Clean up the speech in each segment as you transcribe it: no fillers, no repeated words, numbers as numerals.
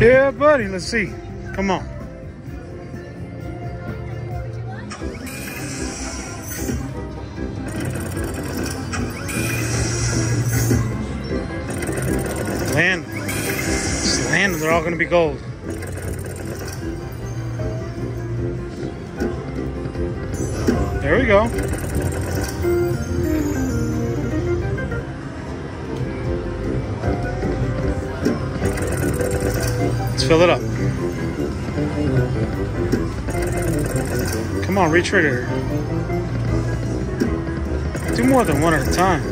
Yeah, buddy. Let's see. Come on. Land. Just land. They're all going to be gold. There we go. Let's fill it up. Come on, reach right here. Do more than one at a time.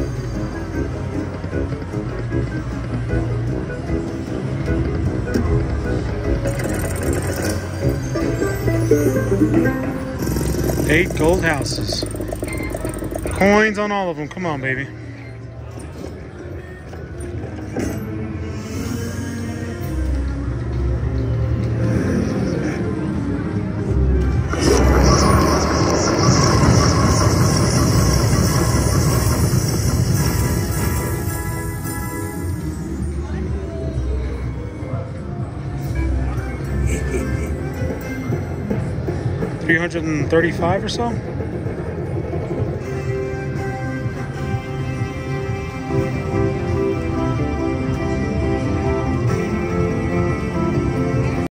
Eight gold houses. Coins on all of them. Come on, baby. $335 or so.